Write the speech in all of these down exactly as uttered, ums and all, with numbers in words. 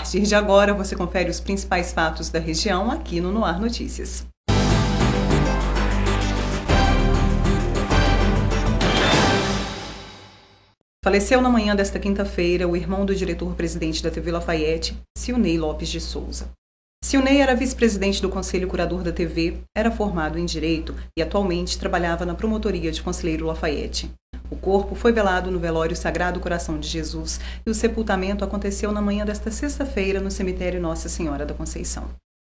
partir de agora, você confere os principais fatos da região aqui no No Ar Notícias. Faleceu na manhã desta quinta-feira o irmão do diretor-presidente da T V Lafayette, Silnei Lopes de Souza. Silnei era vice-presidente do Conselho Curador da T V, era formado em Direito e atualmente trabalhava na promotoria de Conselheiro Lafayette. O corpo foi velado no velório Sagrado Coração de Jesus e o sepultamento aconteceu na manhã desta sexta-feira no cemitério Nossa Senhora da Conceição.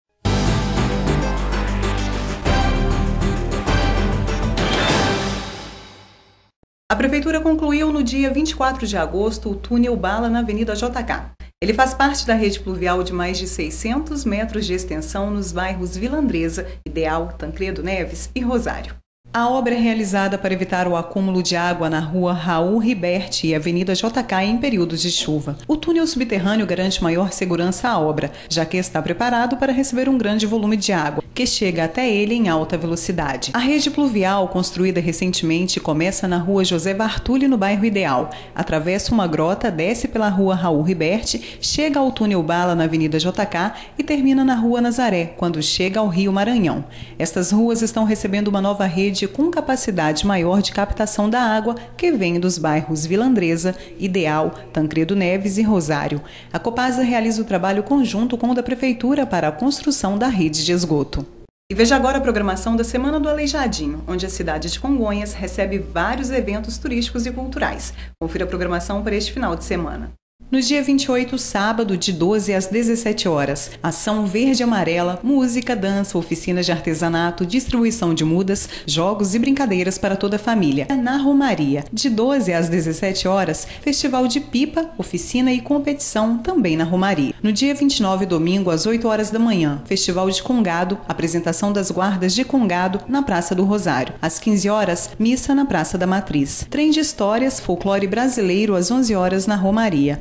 A Prefeitura concluiu no dia vinte e quatro de agosto o túnel bala na Avenida J K. Ele faz parte da rede pluvial de mais de seiscentos metros de extensão nos bairros Vila Andresa, Ideal, Tancredo Neves e Rosário. A obra é realizada para evitar o acúmulo de água na rua Raul Riberti e Avenida J K em períodos de chuva. O túnel subterrâneo garante maior segurança à obra, já que está preparado para receber um grande volume de água, que chega até ele em alta velocidade. A rede pluvial, construída recentemente, começa na rua José Bartulli, no bairro Ideal, atravessa uma grota, desce pela rua Raul Riberti, chega ao túnel bala na Avenida J K e termina na rua Nazaré, quando chega ao Rio Maranhão. Estas ruas estão recebendo uma nova rede com capacidade maior de captação da água que vem dos bairros Vila Andresa, Ideal, Tancredo Neves e Rosário. A Copasa realiza o trabalho conjunto com o da Prefeitura para a construção da rede de esgoto. E veja agora a programação da Semana do Aleijadinho, onde a cidade de Congonhas recebe vários eventos turísticos e culturais. Confira a programação para este final de semana. No dia vinte e oito, sábado, de doze às dezessete horas, ação verde e amarela, música, dança, oficinas de artesanato, distribuição de mudas, jogos e brincadeiras para toda a família. Na Romaria, de doze às dezessete horas, festival de pipa, oficina e competição também na Romaria. No dia vinte e nove, domingo, às oito horas da manhã, festival de Congado, apresentação das guardas de Congado na Praça do Rosário. Às quinze horas, missa na Praça da Matriz. Trem de histórias, folclore brasileiro às onze horas na Romaria.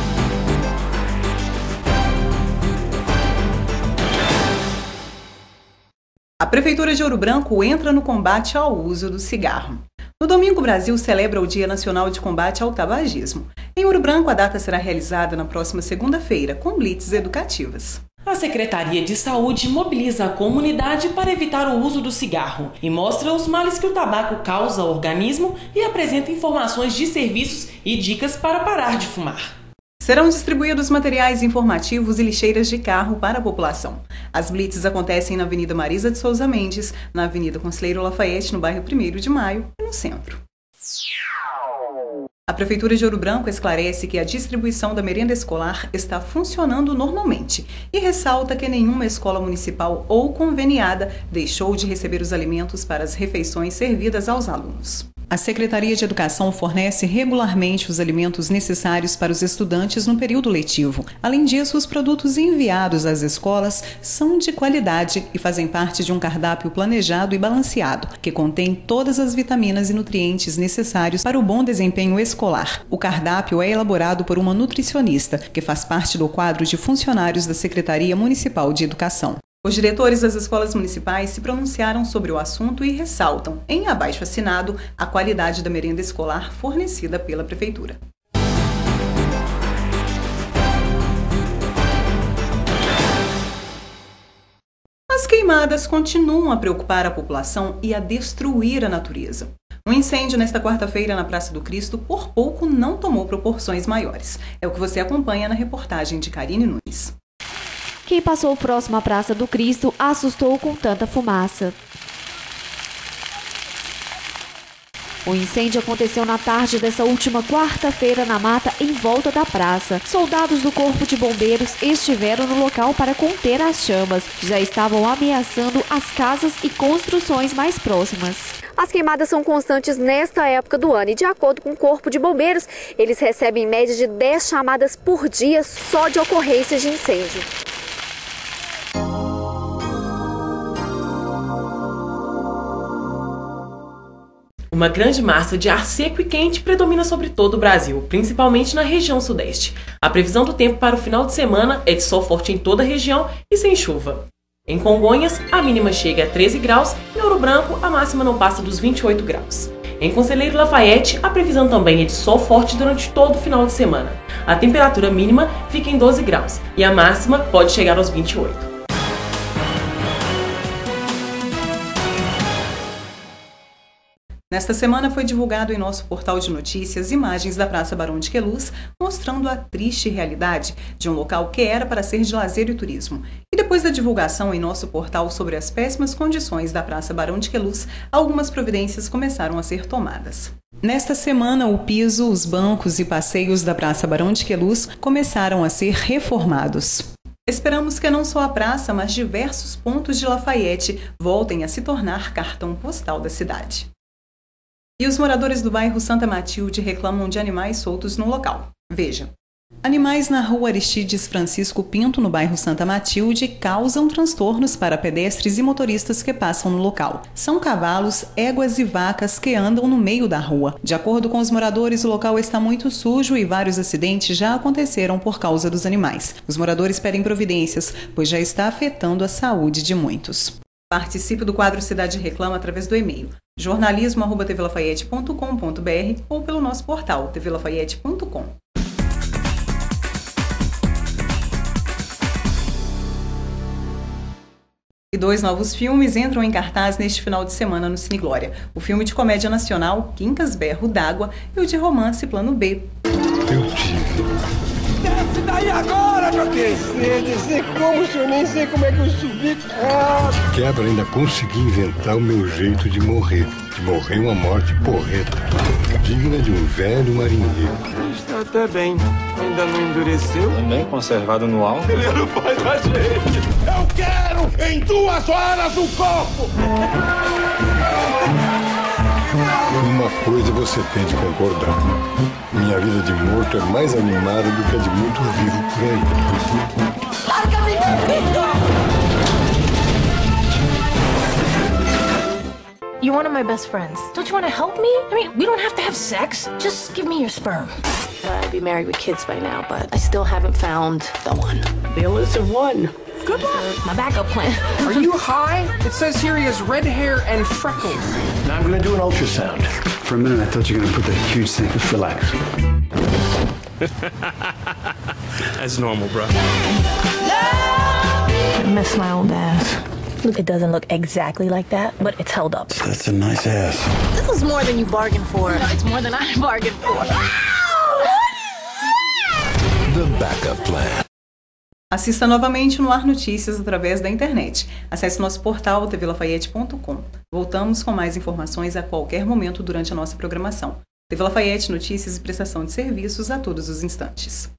A Prefeitura de Ouro Branco entra no combate ao uso do cigarro. No domingo, o Brasil celebra o Dia Nacional de Combate ao Tabagismo. Em Ouro Branco, a data será realizada na próxima segunda-feira, com blitz educativas. A Secretaria de Saúde mobiliza a comunidade para evitar o uso do cigarro e mostra os males que o tabaco causa ao organismo e apresenta informações de serviços e dicas para parar de fumar. Serão distribuídos materiais informativos e lixeiras de carro para a população. As blitzes acontecem na Avenida Marisa de Souza Mendes, na Avenida Conselheiro Lafayette, no bairro primeiro de Maio e no centro. A Prefeitura de Ouro Branco esclarece que a distribuição da merenda escolar está funcionando normalmente e ressalta que nenhuma escola municipal ou conveniada deixou de receber os alimentos para as refeições servidas aos alunos. A Secretaria de Educação fornece regularmente os alimentos necessários para os estudantes no período letivo. Além disso, os produtos enviados às escolas são de qualidade e fazem parte de um cardápio planejado e balanceado, que contém todas as vitaminas e nutrientes necessários para o bom desempenho escolar. O cardápio é elaborado por uma nutricionista, que faz parte do quadro de funcionários da Secretaria Municipal de Educação. Os diretores das escolas municipais se pronunciaram sobre o assunto e ressaltam, em abaixo-assinado, a qualidade da merenda escolar fornecida pela Prefeitura. As queimadas continuam a preocupar a população e a destruir a natureza. Um incêndio nesta quarta-feira na Praça do Cristo por pouco não tomou proporções maiores. É o que você acompanha na reportagem de Karine Nunes. Quem passou próximo à Praça do Cristo assustou com tanta fumaça. O incêndio aconteceu na tarde dessa última quarta-feira na mata em volta da praça. Soldados do Corpo de Bombeiros estiveram no local para conter as chamas, que já estavam ameaçando as casas e construções mais próximas. As queimadas são constantes nesta época do ano e, de acordo com o Corpo de Bombeiros, eles recebem em média de dez chamadas por dia só de ocorrências de incêndio. Uma grande massa de ar seco e quente predomina sobre todo o Brasil, principalmente na região sudeste. A previsão do tempo para o final de semana é de sol forte em toda a região e sem chuva. Em Congonhas, a mínima chega a treze graus, em Ouro Branco, a máxima não passa dos vinte e oito graus. Em Conselheiro Lafayette, a previsão também é de sol forte durante todo o final de semana. A temperatura mínima fica em doze graus e a máxima pode chegar aos vinte e oito. Nesta semana foi divulgado em nosso portal de notícias imagens da Praça Barão de Queluz, mostrando a triste realidade de um local que era para ser de lazer e turismo. E depois da divulgação em nosso portal sobre as péssimas condições da Praça Barão de Queluz, algumas providências começaram a ser tomadas. Nesta semana, o piso, os bancos e passeios da Praça Barão de Queluz começaram a ser reformados. Esperamos que não só a praça, mas diversos pontos de Lafayette voltem a se tornar cartão postal da cidade. E os moradores do bairro Santa Matilde reclamam de animais soltos no local. Veja. Animais na rua Aristides Francisco Pinto, no bairro Santa Matilde, causam transtornos para pedestres e motoristas que passam no local. São cavalos, éguas e vacas que andam no meio da rua. De acordo com os moradores, o local está muito sujo e vários acidentes já aconteceram por causa dos animais. Os moradores pedem providências, pois já está afetando a saúde de muitos. Participe do quadro Cidade Reclama através do e-mail jornalismo arroba t v lafayette ponto com ponto b r ou pelo nosso portal t v lafayette ponto com. E dois novos filmes entram em cartaz neste final de semana no Cine Glória. O filme de comédia nacional Quincas Berro d'Água e o de romance Plano B. Eu tive. Desce daí agora, meu querido! Dizer como, se eu nem sei como é que eu subi. Ah. De quebra, ainda consegui inventar o meu jeito de morrer. De morrer uma morte porreta, digna de um velho marinheiro. Está até bem. Ainda não endureceu? Também conservado no álcool. Ele não faz a gente! Eu quero em duas horas o corpo! Uma coisa você tem de concordar. Minha vida de morto é mais animada do que a de muito vivo por aí. Larga-me, meu You're one of my best friends. Don't you want to help me? I mean, we don't have to have sex. Just give me your sperm. I'd be married with kids by now, but I still haven't found the one. The elusive one. Good luck. My backup plan. Are you high? It says here he has red hair and freckles. Now I'm gonna do an ultrasound. For a minute, I thought you were gonna put that huge thing. Just relax. That's normal, bro. I miss my old ass. It doesn't look exactly like that, but it's held up. That's a nice ass. This is more than you bargained for. No, it's more than I bargained for. The backup plan. Assista novamente no Ar Notícias através da internet. Acesse nosso portal t v lafayette ponto com. Voltamos com mais informações a qualquer momento durante a nossa programação. T V Lafayette, notícias e prestação de serviços a todos os instantes.